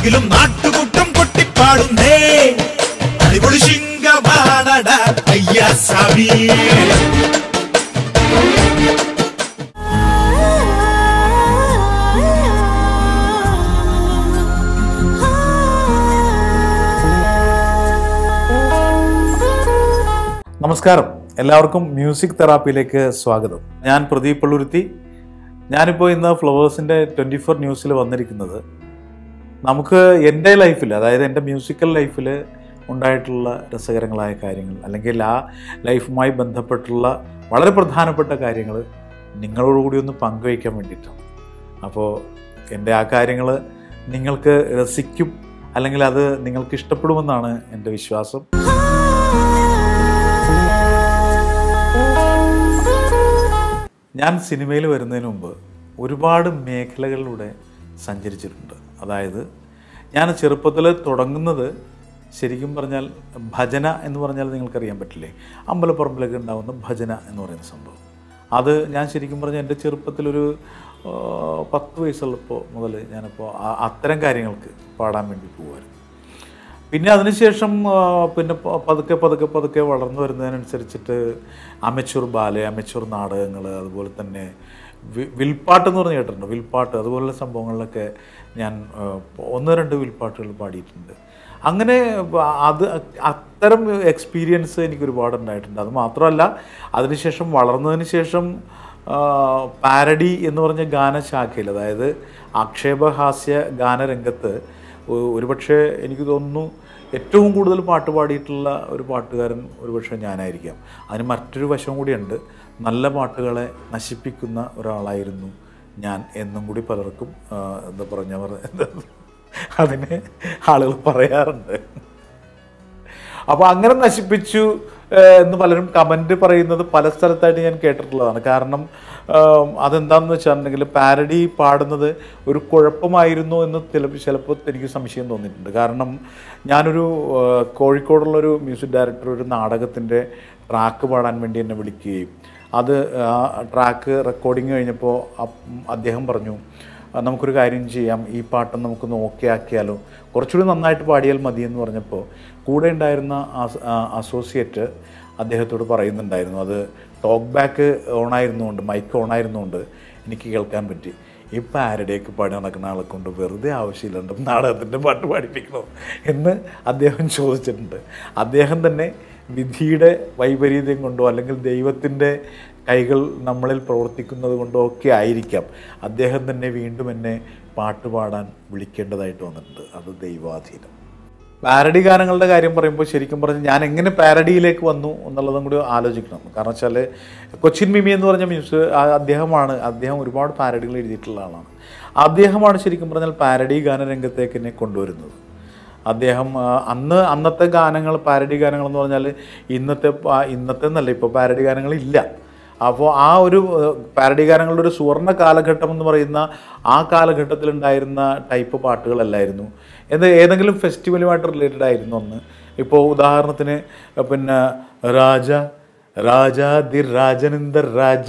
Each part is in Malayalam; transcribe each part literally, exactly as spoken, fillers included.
അഖിലും നാട്ടുകൂട്ടം കൊട്ടിപ്പാടുന്നേ അടിപൊളി ശിങ്കമാണട അയ്യാ സാമി. നമസ്കാരം, എല്ലാവർക്കും മ്യൂസിക് തെറാപ്പിയിലേക്ക് സ്വാഗതം. ഞാൻ പ്രദീപ് പള്ളുരുത്തി. ഞാനിപ്പോൾ ഇന്ന് ഫ്ലവേഴ്സിൻ്റെ ട്വൻറ്റി ഫോർ ന്യൂസിൽ വന്നിരിക്കുന്നത് നമുക്ക് എൻ്റെ ലൈഫിൽ, അതായത് എൻ്റെ മ്യൂസിക്കൽ ലൈഫിൽ ഉണ്ടായിട്ടുള്ള രസകരങ്ങളായ കാര്യങ്ങൾ, അല്ലെങ്കിൽ ആ ലൈഫുമായി ബന്ധപ്പെട്ടുള്ള വളരെ പ്രധാനപ്പെട്ട കാര്യങ്ങൾ നിങ്ങളോടുകൂടി ഒന്ന് പങ്കുവയ്ക്കാൻ വേണ്ടിയിട്ടാണ്. അപ്പോൾ എൻ്റെ ആ കാര്യങ്ങൾ നിങ്ങൾക്ക് രസിക്കും, അല്ലെങ്കിൽ അത് നിങ്ങൾക്ക് ഇഷ്ടപ്പെടുമെന്നാണ് എൻ്റെ വിശ്വാസം. ഞാൻ സിനിമയിൽ വരുന്നതിന് മുമ്പ് ഒരുപാട് മേഖലകളിലൂടെ സഞ്ചരിച്ചിട്ടുണ്ട്. അതായത് ഞാൻ ചെറുപ്പത്തിൽ തുടങ്ങുന്നത് ശരിക്കും പറഞ്ഞാൽ ഭജന എന്ന് പറഞ്ഞാൽ നിങ്ങൾക്കറിയാൻ പറ്റില്ലേ, അമ്പലപ്പറമ്പിലൊക്കെ ഉണ്ടാകുന്ന ഭജന എന്ന് പറയുന്ന സംഭവം. അത് ഞാൻ ശരിക്കും പറഞ്ഞാൽ എൻ്റെ ചെറുപ്പത്തിലൊരു പത്ത് വയസ്സുള്ളപ്പോൾ മുതൽ ഞാനിപ്പോൾ അത്തരം കാര്യങ്ങൾക്ക് പാടാൻ വേണ്ടി പോകുമായിരുന്നു. പിന്നെ അതിനുശേഷം പിന്നെ പതുക്കെ പതുക്കെ പതുക്കെ വളർന്നു വരുന്നതിനനുസരിച്ചിട്ട് അമച്വർ ബാലെ, അമച്വർ നാടകങ്ങൾ, അതുപോലെ തന്നെ വിൽപ്പാട്ട് എന്ന് പറഞ്ഞ് കേട്ടിട്ടുണ്ട്. വിൽപ്പാട്ട് അതുപോലുള്ള സംഭവങ്ങളിലൊക്കെ ഞാൻ ഒന്ന് രണ്ട് വിൽപ്പാട്ടുകൾ പാടിയിട്ടുണ്ട്. അങ്ങനെ അത് അത്തരം എക്സ്പീരിയൻസ് എനിക്ക് ഒരുപാട് ഉണ്ടായിട്ടുണ്ട്. അത് മാത്രമല്ല, അതിനുശേഷം വളർന്നതിന് ശേഷം പാരഡി എന്ന് പറഞ്ഞ ഗാനശാഖയിൽ, അതായത് ആക്ഷേപഹാസ്യ ഗാനരംഗത്ത് ഒരുപക്ഷെ എനിക്ക് തോന്നുന്നു ഏറ്റവും കൂടുതൽ പാട്ട് പാടിയിട്ടുള്ള ഒരു പാട്ടുകാരൻ ഒരുപക്ഷെ ഞാനായിരിക്കാം. അതിന് മറ്റൊരു വശം കൂടിയുണ്ട്, നല്ല പാട്ടുകളെ നശിപ്പിക്കുന്ന ഒരാളായിരുന്നു ഞാൻ എന്നും കൂടി പലർക്കും എന്താ പറഞ്ഞ അതിന് ആളുകൾ പറയാറുണ്ട്. അപ്പോൾ അങ്ങനെ നശിപ്പിച്ചു എന്ന് പലരും കമൻറ്റ് പറയുന്നത് പല സ്ഥലത്തായിട്ട് ഞാൻ കേട്ടിട്ടുള്ളതാണ്. കാരണം അതെന്താണെന്ന് വെച്ചിട്ടുണ്ടെങ്കിൽ പാരഡി പാടുന്നത് ഒരു കുഴപ്പമായിരുന്നു എന്ന് ചിലപ്പോൾ ചിലപ്പോൾ എനിക്ക് സംശയം തോന്നിയിട്ടുണ്ട്. കാരണം ഞാനൊരു കോഴിക്കോടുള്ളൊരു മ്യൂസിക് ഡയറക്ടർ ഒരു നാടകത്തിൻ്റെ ട്രാക്ക് പാടാൻ വേണ്ടി എന്നെ വിളിക്കുകയും അത് ആ ട്രാക്ക് റെക്കോർഡിങ് കഴിഞ്ഞപ്പോൾ അദ്ദേഹം പറഞ്ഞു, നമുക്കൊരു കാര്യം ചെയ്യാം, ഈ പാട്ട് നമുക്കൊന്ന് ഓക്കെ ആക്കിയാലോ, കുറച്ചുകൂടി നന്നായിട്ട് പാടിയാൽ മതിയെന്ന് പറഞ്ഞപ്പോൾ കൂടെ ഉണ്ടായിരുന്ന അസോസിയേറ്റ് അദ്ദേഹത്തോട് പറയുന്നുണ്ടായിരുന്നു, അത് ടോക്ക് ബാക്ക് ഓണായിരുന്നുകൊണ്ട്, മൈക്ക് ഓണായിരുന്നുകൊണ്ട് എനിക്ക് കേൾക്കാൻ പറ്റി, ഈ പാരഡിയൊക്കെ പാടി നടക്കുന്ന ആളെ കൊണ്ട് വെറുതെ ആവശ്യമില്ലാണ്ട് നാടകത്തിൻ്റെ പാട്ട് പാടിപ്പിക്കണോ എന്ന് അദ്ദേഹം ചോദിച്ചിട്ടുണ്ട്. അദ്ദേഹം തന്നെ വിധിയുടെ വൈപരീത്യം കൊണ്ടോ അല്ലെങ്കിൽ ദൈവത്തിൻ്റെ കൈകൾ നമ്മളിൽ പ്രവർത്തിക്കുന്നത് കൊണ്ടോ ഒക്കെ ആയിരിക്കാം അദ്ദേഹം തന്നെ വീണ്ടും എന്നെ പാട്ട് പാടാൻ വിളിക്കേണ്ടതായിട്ട് വന്നിട്ടുണ്ട്. അത് ദൈവാധീനം. പാരഡി ഗാനങ്ങളുടെ കാര്യം പറയുമ്പോൾ ശരിക്കും പറഞ്ഞാൽ ഞാൻ എങ്ങനെ പാരഡിയിലേക്ക് വന്നു എന്നുള്ളതും കൂടി ആലോചിക്കണം. കാരണം വെച്ചാൽ കൊച്ചിൻ മിമി എന്ന് പറഞ്ഞ മ്യൂസിക് അദ്ദേഹമാണ്, അദ്ദേഹം ഒരുപാട് പാരഡികൾ എഴുതിയിട്ടുള്ള ആളാണ്. അദ്ദേഹമാണ് ശരിക്കും പറഞ്ഞാൽ പാരഡി ഗാനരംഗത്തേക്ക് എന്നെ കൊണ്ടുവരുന്നത്. അദ്ദേഹം അന്ന് അന്നത്തെ ഗാനങ്ങൾ, പാരഡി ഗാനങ്ങൾ എന്ന് പറഞ്ഞാൽ ഇന്നത്തെ ഇന്നത്തെ എന്നല്ല, ഇപ്പോൾ പാരഡി ഗാനങ്ങളില്ല. അപ്പോൾ ആ ഒരു പാരഡി ഗാനങ്ങളുടെ ഒരു സുവർണ്ണ കാലഘട്ടം എന്ന് പറയുന്ന ആ കാലഘട്ടത്തിലുണ്ടായിരുന്ന ടൈപ്പ് പാട്ടുകളല്ലായിരുന്നു. എന്ത് ഏതെങ്കിലും ഫെസ്റ്റിവലുമായിട്ട് റിലേറ്റഡ് ആയിരുന്നു ഒന്ന്. ഇപ്പോൾ ഉദാഹരണത്തിന് പിന്നെ രാജ രാജാതി രാജനിന്ദർ രാജ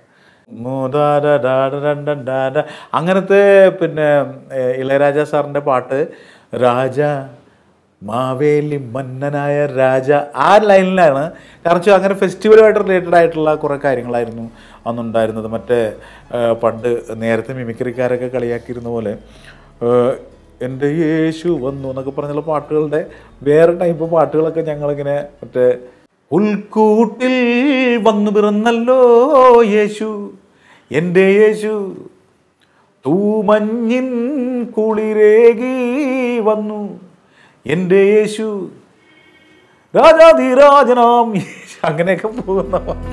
മൂതാര അങ്ങനത്തെ പിന്നെ ഇളയരാജ സാറിൻ്റെ പാട്ട് രാജ മാവേലി മന്നനായ രാജ, ആ ലൈനിലാണ്. കാരണം വെച്ചാൽ അങ്ങനെ ഫെസ്റ്റിവലുമായിട്ട് റിലേറ്റഡ് ആയിട്ടുള്ള കുറേ കാര്യങ്ങളായിരുന്നു അന്നുണ്ടായിരുന്നത്. മറ്റേ പണ്ട് നേരത്തെ മിമിക്രിക്കാരൊക്കെ കളിയാക്കിയിരുന്ന പോലെ എൻ്റെ യേശു വന്നു എന്നൊക്കെ പറഞ്ഞുള്ള പാട്ടുകളുടെ വേറെ ടൈപ്പ് പാട്ടുകളൊക്കെ ഞങ്ങളിങ്ങനെ മറ്റേ ഉൾക്കൂട്ടിൽ വന്നു പിറന്നല്ലോ യേശു, എൻ്റെ യേശു തൂമഞ്ഞിൻ കുളിരേകി വന്നു, എൻ്റെ യേശു രാജാധിരാജനാം, അങ്ങനെയൊക്കെ പോകുന്ന പാട്ട്.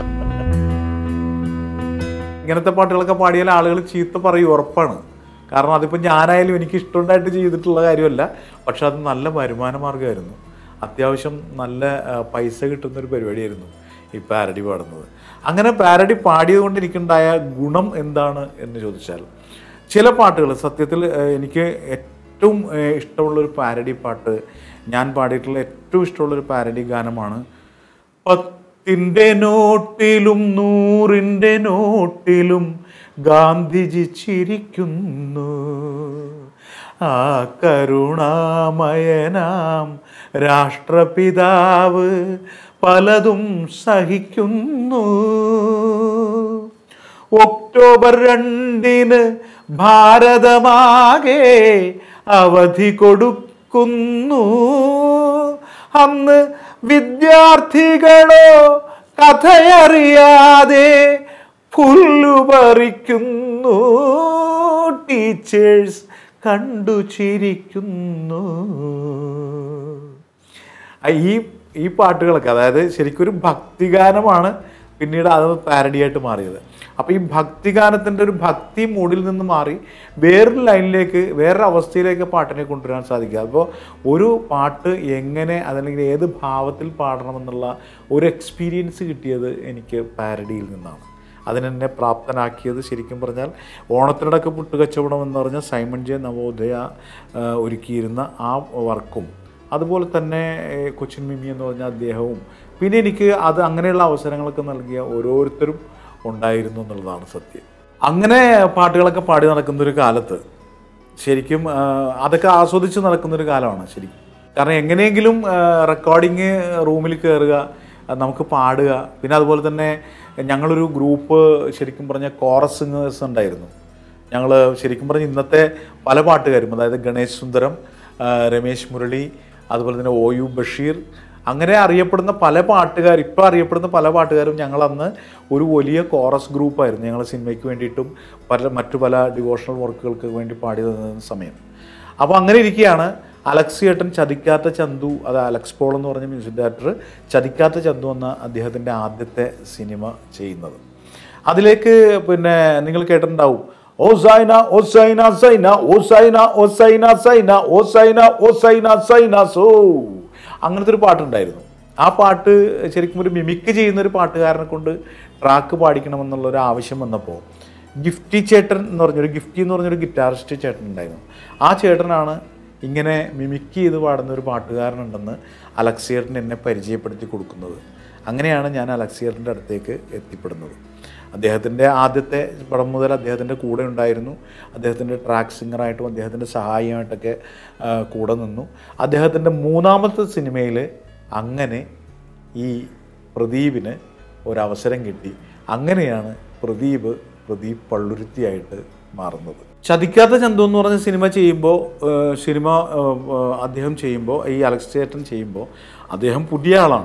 ഇങ്ങനത്തെ പാട്ടുകളൊക്കെ പാടിയാൽ ആളുകൾ ചീത്ത പറയും, ഉറപ്പാണ്. കാരണം അതിപ്പോൾ ഞാനായാലും എനിക്ക് ഇഷ്ടമുണ്ടായിട്ട് ചെയ്തിട്ടുള്ള കാര്യമല്ല, പക്ഷെ അത് നല്ല വരുമാന മാർഗ്ഗമായിരുന്നു. അത്യാവശ്യം നല്ല പൈസ കിട്ടുന്നൊരു പരിപാടിയായിരുന്നു ഈ പാരഡി പാടുന്നത്. അങ്ങനെ പാരഡി പാടിയത് കൊണ്ട് എനിക്കുണ്ടായ ഗുണം എന്താണ് എന്ന് ചോദിച്ചാൽ, ചില പാട്ടുകൾ സത്യത്തിൽ എനിക്ക് ഏറ്റവും ഇഷ്ടമുള്ളൊരു പാരഡി പാട്ട്, ഞാൻ പാടിയിട്ടുള്ള ഏറ്റവും ഇഷ്ടമുള്ളൊരു പാരഡി ഗാനമാണ് പത്തിൻ്റെ നോട്ടിലും നൂറിൻ്റെ നോട്ടിലും ഗാന്ധിജി ചിരിക്കുന്നു, ആ കരുണാമയനാം രാഷ്ട്രപിതാവ് പലതും സഹിക്കുന്നു. ഒക്ടോബർ രണ്ടിന് ഭാരതമാകെ അവധി കൊടുക്കുന്നു. അന്ന് വിദ്യാർത്ഥികളോ കഥയറിയാതെ പുല്ലുപറിക്കുന്നു. ടീച്ചേഴ്സ് കണ്ടു ചിരിക്കുന്നു. ഈ ഈ പാട്ടുകളൊക്കെ, അതായത് ശരിക്കും ഒരു ഭക്തിഗാനമാണ് പിന്നീട് അത് പാരഡിയായിട്ട് മാറിയത്. അപ്പോൾ ഈ ഭക്തിഗാനത്തിൻ്റെ ഒരു ഭക്തി മൂഡിൽ നിന്ന് മാറി വേറൊരു ലൈനിലേക്ക്, വേറൊരു അവസ്ഥയിലേക്ക് പാട്ടിനെ കൊണ്ടുവരാൻ സാധിക്കുക. അപ്പോൾ ഒരു പാട്ട് എങ്ങനെ, അതല്ലെങ്കിൽ ഏത് ഭാവത്തിൽ പാടണമെന്നുള്ള ഒരു എക്സ്പീരിയൻസ് കിട്ടിയത് എനിക്ക് പാരഡിയിൽ നിന്നാണ്. അതിനെന്നെ പ്രാപ്തനാക്കിയത് ശരിക്കും പറഞ്ഞാൽ ഓണത്തിനിടക്ക് പുട്ടുകച്ചവടം എന്ന് പറഞ്ഞ സൈമൺ ജെ നവോദയ ഒരുക്കിയിരുന്ന ആ വർക്കും, അതുപോലെ തന്നെ കൊച്ചിൻ മിമി എന്ന് പറഞ്ഞ അദ്ദേഹവും, പിന്നെ എനിക്ക് അത് അങ്ങനെയുള്ള അവസരങ്ങളൊക്കെ നൽകിയ ഓരോരുത്തരും ഉണ്ടായിരുന്നു എന്നുള്ളതാണ് സത്യം. അങ്ങനെ പാട്ടുകളൊക്കെ പാടി നടക്കുന്നൊരു കാലത്ത് ശരിക്കും അതൊക്കെ ആസ്വദിച്ച് നടക്കുന്നൊരു കാലമാണ് ശരിക്കും. കാരണം എങ്ങനെയെങ്കിലും റെക്കോർഡിങ് റൂമിൽ കയറുക, നമുക്ക് പാടുക. പിന്നെ അതുപോലെ തന്നെ ഞങ്ങളൊരു ഗ്രൂപ്പ് ശരിക്കും പറഞ്ഞാൽ കോറസ് സിംഗേഴ്സ് ഉണ്ടായിരുന്നു. ഞങ്ങൾ ശരിക്കും പറഞ്ഞാൽ ഇന്നത്തെ പല പാട്ടുകാരും, അതായത് ഗണേശ് സുന്ദരം, രമേശ് മുരളി, അതുപോലെ തന്നെ ഒ യു ബഷീർ, അങ്ങനെ അറിയപ്പെടുന്ന പല പാട്ടുകാർ, ഇപ്പോൾ അറിയപ്പെടുന്ന പല പാട്ടുകാരും ഞങ്ങളന്ന് ഒരു വലിയ കോറസ് ഗ്രൂപ്പായിരുന്നു. ഞങ്ങൾ സിനിമയ്ക്ക് വേണ്ടിയിട്ടും പല മറ്റു പല ഡിവോഷണൽ വർക്കുകൾക്ക് വേണ്ടി പാടി തന്ന സമയം. അപ്പോൾ അങ്ങനെ ഇരിക്കുകയാണ് അലക്സ് ഏട്ടൻ ചതിക്കാത്ത ചന്തു, അത് അലക്സ് പോൾ എന്ന് പറഞ്ഞ മ്യൂസിക് ഡയറക്ടർ ചതിക്കാത്ത ചന്തു എന്ന അദ്ദേഹത്തിൻ്റെ ആദ്യത്തെ സിനിമ ചെയ്യുന്നത്. അതിലേക്ക് പിന്നെ നിങ്ങൾ കേട്ടിട്ടുണ്ടാവും, ഓ സൈന ഓ സൈന സൈന ഓ സൈന ഓ സൈന സൈന ഓ സൈന ഓ സൈന സൈന സോ, അങ്ങനത്തെ ഒരു പാട്ടുണ്ടായിരുന്നു. ആ പാട്ട് ശരിക്കും ഒരു മിമിക്ക് ചെയ്യുന്നൊരു പാട്ടുകാരനെ കൊണ്ട് ട്രാക്ക് പാടിക്കണമെന്നുള്ളൊരു ആവശ്യം വന്നപ്പോൾ ഗിഫ്റ്റി ചേട്ടൻ എന്ന് പറഞ്ഞൊരു ഗിഫ്റ്റി എന്ന് പറഞ്ഞൊരു ഗിറ്റാറിസ്റ്റ് ചേട്ടൻ ഉണ്ടായിരുന്നു. ആ ചേട്ടനാണ് ഇങ്ങനെ മിമിക്ക് ചെയ്ത് പാടുന്ന ഒരു പാട്ടുകാരനുണ്ടെന്ന് അലക്സിയേട്ടൻ എന്നെ പരിചയപ്പെടുത്തി കൊടുക്കുന്നത്. അങ്ങനെയാണ് ഞാൻ അലക്സിയേട്ടൻ്റെ അടുത്തേക്ക് എത്തിപ്പെടുന്നത്. അദ്ദേഹത്തിൻ്റെ ആദ്യത്തെ പടം മുതൽ അദ്ദേഹത്തിൻ്റെ കൂടെ ഉണ്ടായിരുന്നു. അദ്ദേഹത്തിൻ്റെ ട്രാക്ക് സിംഗറായിട്ടും അദ്ദേഹത്തിൻ്റെ സഹായിയായിട്ടൊക്കെ കൂടെ നിന്നു. അദ്ദേഹത്തിൻ്റെ മൂന്നാമത്തെ സിനിമയിൽ അങ്ങനെ ഈ പ്രദീപിന് ഒരവസരം കിട്ടി. അങ്ങനെയാണ് പ്രദീപ് പ്രദീപ് പള്ളുരുത്തിയായിട്ട് മാറുന്നത്. ചതിക്കാത്ത ചന്തു എന്ന് പറഞ്ഞ സിനിമ ചെയ്യുമ്പോൾ സിനിമ അദ്ദേഹം ചെയ്യുമ്പോൾ ഈ അലക്സ് ചേട്ടൻ ചെയ്യുമ്പോൾ അദ്ദേഹം പുതിയ ആളാണ്.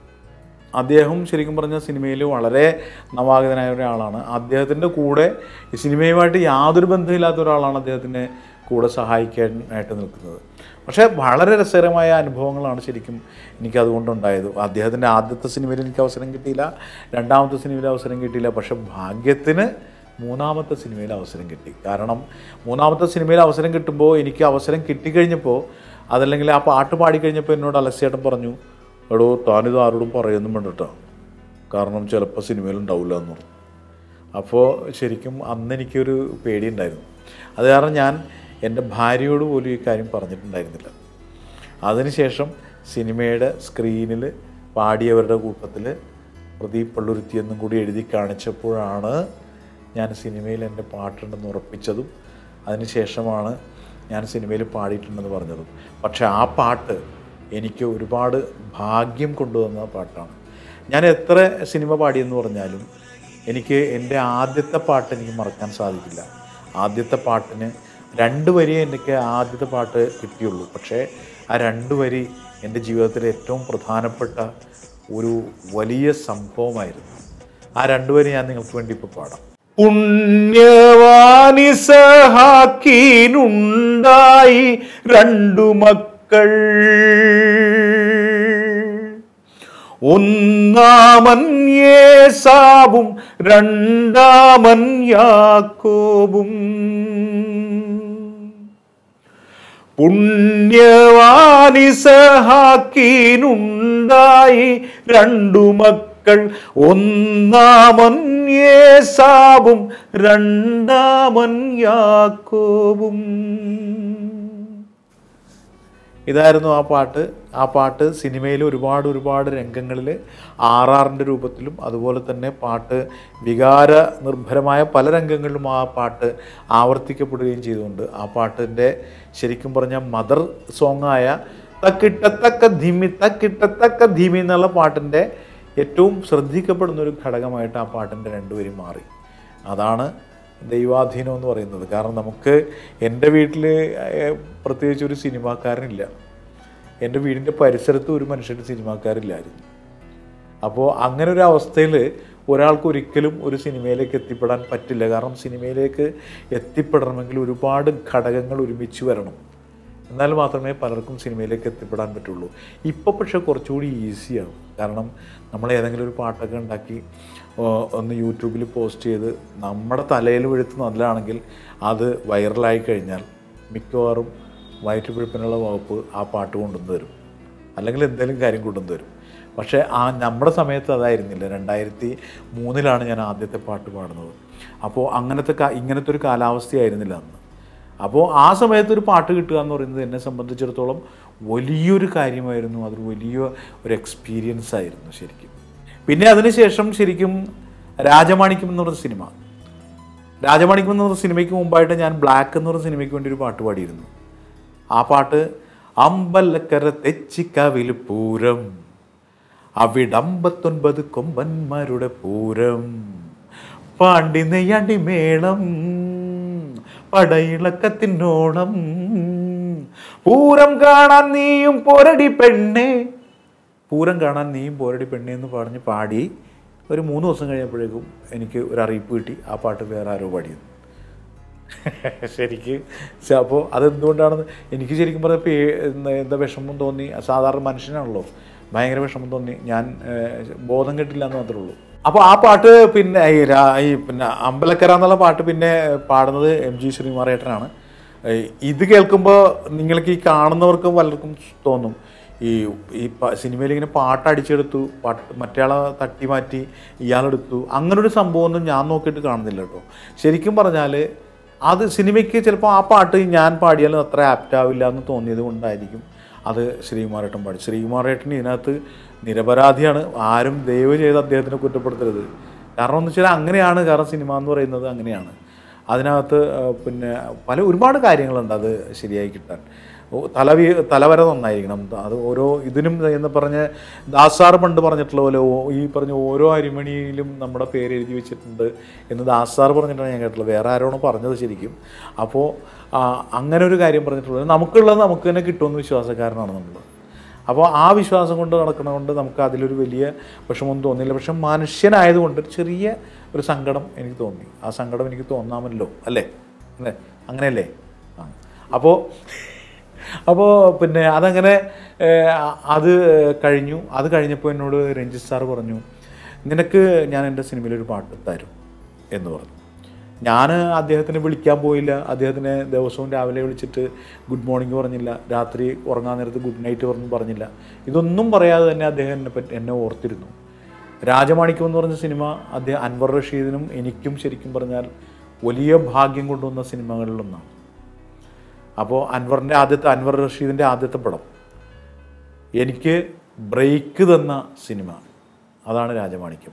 അദ്ദേഹം ശരിക്കും പറഞ്ഞ സിനിമയിൽ വളരെ നവാഗതനായ ഒരാളാണ്. അദ്ദേഹത്തിൻ്റെ കൂടെ ഈ സിനിമയുമായിട്ട് യാതൊരു ബന്ധമില്ലാത്ത ഒരാളാണ് അദ്ദേഹത്തിൻ്റെ കൂടെ സഹായിക്കാനായിട്ട് നിൽക്കുന്നത്. പക്ഷേ വളരെ രസകരമായ അനുഭവങ്ങളാണ് ശരിക്കും എനിക്കതുകൊണ്ടുണ്ടായത്. അദ്ദേഹത്തിൻ്റെ ആദ്യത്തെ സിനിമയിൽ എനിക്ക് അവസരം കിട്ടിയില്ല, രണ്ടാമത്തെ സിനിമയിൽ അവസരം കിട്ടിയില്ല. പക്ഷേ ഭാഗ്യത്തിന് മൂന്നാമത്തെ സിനിമയിൽ അവസരം കിട്ടി. കാരണം മൂന്നാമത്തെ സിനിമയിൽ അവസരം കിട്ടുമ്പോൾ എനിക്ക് അവസരം കിട്ടിക്കഴിഞ്ഞപ്പോൾ, അതല്ലെങ്കിൽ ആ പാട്ട് പാടിക്കഴിഞ്ഞപ്പോൾ എന്നോട് അലക്സിയേട്ടൻ പറഞ്ഞു, എടോ താനിത് ആരോടും പറയുന്നും വേണ്ടിട്ടോ, കാരണം ചിലപ്പോൾ സിനിമയിൽ ഉണ്ടാവില്ല എന്ന് പറഞ്ഞു. അപ്പോൾ ശരിക്കും അന്ന് എനിക്കൊരു പേടിയുണ്ടായിരുന്നു. അത് കാരണം ഞാൻ എൻ്റെ ഭാര്യയോട് പോലും ഈ കാര്യം പറഞ്ഞിട്ടുണ്ടായിരുന്നില്ല. അതിനുശേഷം സിനിമയുടെ സ്ക്രീനിൽ പാടിയവരുടെ കൂട്ടത്തിൽ പ്രദീപ് പള്ളുരുത്തി എന്നും കൂടി എഴുതി കാണിച്ചപ്പോഴാണ് ഞാൻ സിനിമയിൽ എൻ്റെ പാട്ടുണ്ടെന്ന് ഉറപ്പിച്ചതും അതിനുശേഷമാണ് ഞാൻ സിനിമയിൽ പാടിയിട്ടുണ്ടെന്ന് പറഞ്ഞതും. പക്ഷേ ആ പാട്ട് എനിക്ക് ഒരുപാട് ഭാഗ്യം കൊണ്ടുവന്ന പാട്ടാണ്. ഞാൻ എത്ര സിനിമ പാടിയെന്ന് പറഞ്ഞാലും എനിക്ക് എൻ്റെ ആദ്യത്തെ പാട്ട് എനിക്ക് മറക്കാൻ സാധിക്കില്ല. ആദ്യത്തെ പാട്ടിന് രണ്ട് വരിയേ എനിക്ക് ആദ്യത്തെ പാട്ട് കിട്ടിയുള്ളൂ. പക്ഷേ ആ രണ്ട് വരി എൻ്റെ ജീവിതത്തിലെ ഏറ്റവും പ്രധാനപ്പെട്ട ഒരു വലിയ സംഭവമായിരുന്നു. ആ രണ്ട് വരി ഞാൻ നിങ്ങൾക്ക് വേണ്ടി ഇപ്പോൾ പാടാം. പുണ്യവാനിസഹാക്കീനുണ്ടായി രണ്ടു മക്കൾ, ഒന്നാമൻ യേസാവും രണ്ടാമൻ യാക്കോബും. പുണ്യവാനിസഹാക്കീനുണ്ടായി രണ്ടു മക്കൾ, ഒന്നാമൻ യേസാവും രണ്ടാമൻ യാക്കോബും. ഇതായിരുന്നു ആ പാട്ട്. ആ പാട്ട് സിനിമയിൽ ഒരുപാട് ഒരുപാട് രംഗങ്ങളിൽ ആറാറിൻ്റെ രൂപത്തിലും അതുപോലെ തന്നെ പാട്ട് വികാര നിർഭരമായ പല രംഗങ്ങളിലും ആ പാട്ട് ആവർത്തിക്കപ്പെടുകയും ചെയ്തുകൊണ്ട് ആ പാട്ടിൻ്റെ ശരിക്കും പറഞ്ഞാൽ മദർ സോങ്ങായ തക്കിട്ടത്തക്ക ധിമി തക്കിട്ടത്തക്ക ധിമി എന്നുള്ള പാട്ടിൻ്റെ ഏറ്റവും ശ്രദ്ധിക്കപ്പെടുന്ന ഒരു ഘടകമായിട്ട് ആ പാട്ടിൻ്റെ രണ്ടുപേരും മാറി. അതാണ് ദൈവാധീനം എന്ന് പറയുന്നത്. കാരണം നമുക്ക് എൻ്റെ വീട്ടിൽ പ്രത്യേകിച്ച് ഒരു സിനിമാക്കാരനില്ല, എൻ്റെ വീടിൻ്റെ പരിസരത്ത് ഒരു മനുഷ്യൻ്റെ സിനിമാക്കാരില്ലായിരുന്നു. അപ്പോൾ അങ്ങനെ ഒരു അവസ്ഥയിൽ ഒരാൾക്ക് ഒരിക്കലും ഒരു സിനിമയിലേക്ക് എത്തിപ്പെടാൻ പറ്റില്ല. കാരണം സിനിമയിലേക്ക് എത്തിപ്പെടണമെങ്കിൽ ഒരുപാട് ഘടകങ്ങൾ ഒരുമിച്ച് വരണം, എന്നാൽ മാത്രമേ പലർക്കും സിനിമയിലേക്ക് എത്തിപ്പെടാൻ പറ്റുള്ളൂ. ഇപ്പോൾ പക്ഷേ കുറച്ചുകൂടി ഈസിയാണ്. കാരണം നമ്മൾ ഏതെങ്കിലും ഒരു പാട്ടൊക്കെ ഉണ്ടാക്കി ഒന്ന് യൂട്യൂബിൽ പോസ്റ്റ് ചെയ്ത് നമ്മുടെ തലയിൽ വീഴ്ത്ത് നല്ലതാണെങ്കിൽ അത് വൈറലായി കഴിഞ്ഞാൽ മിക്കവാറും വയറ്റുപിഴപ്പിനുള്ള വകുപ്പ് ആ പാട്ട് കൊണ്ടുവന്ന് തരും, അല്ലെങ്കിൽ എന്തെങ്കിലും കാര്യം കൊണ്ടുവന്ന് തരും. പക്ഷേ ആ നമ്മുടെ സമയത്ത് അതായിരുന്നില്ല. രണ്ടായിരത്തി മൂന്നിലാണ് ഞാൻ ആദ്യത്തെ പാട്ട് പാടുന്നത്. അപ്പോൾ അങ്ങനത്തെ ഇങ്ങനത്തെ ഒരു കാലാവസ്ഥയായിരുന്നില്ല അന്ന്. അപ്പോൾ ആ സമയത്ത് ഒരു പാട്ട് കിട്ടുക എന്ന് പറയുന്നത് എന്നെ സംബന്ധിച്ചിടത്തോളം വലിയൊരു കാര്യമായിരുന്നു. അതൊരു വലിയ ഒരു എക്സ്പീരിയൻസ് ആയിരുന്നു ശരിക്കും. പിന്നെ അതിനുശേഷം ശരിക്കും രാജമാണിക്യം എന്ന് പറഞ്ഞ സിനിമ രാജമാണിക്യം എന്ന് പറഞ്ഞ സിനിമയ്ക്ക് മുമ്പായിട്ട് ഞാൻ ബ്ലാക്ക് എന്ന് പറഞ്ഞ സിനിമയ്ക്ക് വേണ്ടി ഒരു പാട്ട് പാടിയിരുന്നു. ആ പാട്ട് അമ്പലക്കര തെച്ചിക്കാവിൽ പൂരം, അവിടമ്പത്തൊൻപത് കൊമ്പന്മാരുടെ പൂരം, പാണ്ടി നെയ്യാണ്ടി മേളം, പടയിളക്കത്തിനോണം, പൂരം കാണാൻ നീയും പോരടി പെണ്ണേ, പൂരം കാണാൻ നീയും പോരടി പെണ്ണേ എന്ന് പറഞ്ഞ് പാടി ഒരു മൂന്ന് ദിവസം കഴിഞ്ഞപ്പോഴേക്കും എനിക്ക് ഒരു അറിയിപ്പ് കിട്ടി, ആ പാട്ട് വേറെ ആരോ പാടിയത്. ശരിക്ക് അപ്പോൾ അതെന്തുകൊണ്ടാണെന്ന് എനിക്ക് ശരിക്കും പറഞ്ഞപ്പോൾ എന്താ വിഷമം തോന്നി. സാധാരണ മനുഷ്യനാണല്ലോ, ഭയങ്കര വിഷമം തോന്നി. ഞാൻ ബോധം കെട്ടില്ല എന്ന് മാത്രമേ ഉള്ളൂ. അപ്പോൾ ആ പാട്ട് പിന്നെ ഈ പിന്നെ അമ്പലക്കര എന്നുള്ള പാട്ട് പിന്നെ പാടുന്നത് എം ജി ശ്രീകുമാറേട്ടനാണ്. ഇത് കേൾക്കുമ്പോൾ നിങ്ങൾക്ക് ഈ കാണുന്നവർക്കും പലർക്കും തോന്നും ഈ ഈ സിനിമയിൽ ഇങ്ങനെ പാട്ട് അടിച്ചെടുത്തു, പാട്ട് മറ്റേയാളെ തട്ടി മാറ്റി ഇയാളെടുത്തു, അങ്ങനൊരു സംഭവമൊന്നും ഞാൻ നോക്കിയിട്ട് കാണുന്നില്ല കേട്ടോ. ശരിക്കും പറഞ്ഞാൽ അത് സിനിമയ്ക്ക് ചിലപ്പോൾ ആ പാട്ട് ഞാൻ പാടിയാലും അത്ര ആപ്റ്റാവില്ല എന്ന് തോന്നിയത് കൊണ്ടായിരിക്കും അത് ശ്രീകുമാറേട്ടൻ പാടി. ശ്രീകുമാറേട്ടൻ ഇതിനകത്ത് നിരപരാധിയാണ്. ആരും ദയവ് ചെയ്ത് അദ്ദേഹത്തിനെ കുറ്റപ്പെടുത്തരുത്. കാരണം എന്ന് വെച്ചാൽ അങ്ങനെയാണ്. കാരണം സിനിമ എന്ന് പറയുന്നത് അങ്ങനെയാണ്. അതിനകത്ത് പിന്നെ പല ഒരുപാട് കാര്യങ്ങളുണ്ട് അത് ശരിയായി കിട്ടാൻ. തലവി തലവര നന്നായിരിക്കണം. അത് ഓരോ ഇതിനും എന്ന് പറഞ്ഞ് ദാസാർ പണ്ട് പറഞ്ഞിട്ടുള്ള പോലെ ഈ പറഞ്ഞ ഓരോ അരിമണിയിലും നമ്മുടെ പേര് എഴുതി വെച്ചിട്ടുണ്ട് എന്ന് ദാസാർ പറഞ്ഞിട്ടാണ് ഞാൻ കേട്ടിട്ടുള്ളത്. വേറെ ആരോണോ പറഞ്ഞത് ശരിക്കും. അപ്പോൾ അങ്ങനെ ഒരു കാര്യം പറഞ്ഞിട്ടുള്ളത് നമുക്കുള്ളത് നമുക്ക് തന്നെ കിട്ടുമെന്ന് വിശ്വാസക്കാരനാണ് നമ്മൾ. അപ്പോൾ ആ വിശ്വാസം കൊണ്ട് നടക്കണതുകൊണ്ട് നമുക്ക് അതിലൊരു വലിയ വിഷമമൊന്നും തോന്നിയില്ല. പക്ഷെ മനുഷ്യനായതുകൊണ്ട് ചെറിയ ഒരു സങ്കടം എനിക്ക് തോന്നി. ആ സങ്കടം എനിക്ക് തോന്നാമല്ലോ, അല്ലേ അല്ലേ അങ്ങനെയല്ലേ? ആ അപ്പോൾ അപ്പോൾ പിന്നെ അതങ്ങനെ അത് കഴിഞ്ഞു. അത് കഴിഞ്ഞപ്പോൾ എന്നോട് രഞ്ജിത്ത് സാർ പറഞ്ഞു, നിനക്ക് ഞാൻ എൻ്റെ സിനിമയിലൊരു പാട്ട് തരും എന്ന് പറഞ്ഞു. ഞാൻ അദ്ദേഹത്തിനെ വിളിക്കാൻ പോയില്ല. അദ്ദേഹത്തിനെ ദിവസവും രാവിലെ വിളിച്ചിട്ട് ഗുഡ് മോർണിംഗ് പറഞ്ഞില്ല, രാത്രി ഉറങ്ങാൻ നേരത്ത് ഗുഡ് നൈറ്റ് പറഞ്ഞു പറഞ്ഞില്ല. ഇതൊന്നും പറയാതെ തന്നെ അദ്ദേഹം എന്നെ പറ്റി എന്നെ ഓർത്തിരുന്നു. രാജമാണിക്യം എന്ന് പറഞ്ഞ സിനിമ അദ്ദേഹം അൻവർ റഷീദിനും എനിക്കും ശരിക്കും പറഞ്ഞാൽ വലിയ ഭാഗ്യം കൊണ്ടുവന്ന സിനിമകളിലൊന്നാണ്. അപ്പോൾ അൻവറിൻ്റെ ആദ്യത്തെ അൻവർ റഷീദിൻ്റെ ആദ്യത്തെ പടം എനിക്ക് ബ്രേക്ക് തന്ന സിനിമ അതാണ് രാജമാണിക്യം.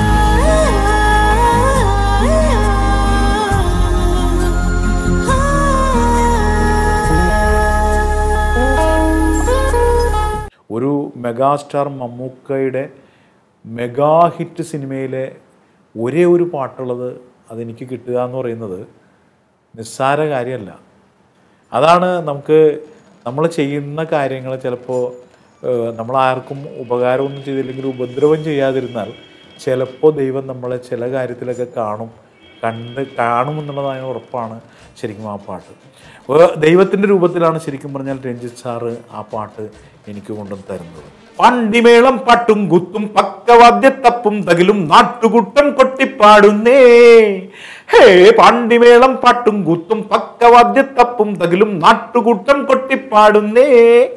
ഒരു മെഗാസ്റ്റാർ മമ്മൂക്കയുടെ മെഗാ ഹിറ്റ് സിനിമയിലെ ഒരേ ഒരു പാട്ടുള്ളത് അതെനിക്ക് കിട്ടുക എന്ന് പറയുന്നത് നിസ്സാര കാര്യമല്ല. അതാണ് നമുക്ക് നമ്മൾ ചെയ്യുന്ന കാര്യങ്ങൾ ചിലപ്പോൾ നമ്മൾ ആർക്കും ഉപകാരമൊന്നും ചെയ്തില്ലെങ്കിൽ ഉപദ്രവം ചെയ്യാതിരുന്നാൽ ചിലപ്പോൾ ദൈവം നമ്മളെ ചില കാര്യത്തിലൊക്കെ കാണും കണ്ട് കാണുമെന്നുള്ളതായ ഉറപ്പാണ് ശരിക്കും ആ പാട്ട്. ദൈവത്തിൻ്റെ രൂപത്തിലാണ് ശരിക്കും പറഞ്ഞാൽ രഞ്ജിത്ത് സാറ് ആ പാട്ട് എനിക്ക് കൊണ്ടുവന്ന് തരുന്നത്. പണ്ടിമേളം പാട്ടും കുത്തും പക്കവാദ്യത്തപ്പും തകിലും നാട്ടുകുട്ടം കൊട്ടിപ്പാടുന്നേ, ഹേ പാണ്ടിമേളം പാട്ടും കുത്തും പക്കവാദ്യത്തപ്പും തകിലും നാട്ടുകുട്ടം കൊട്ടിപ്പാടുന്നേ,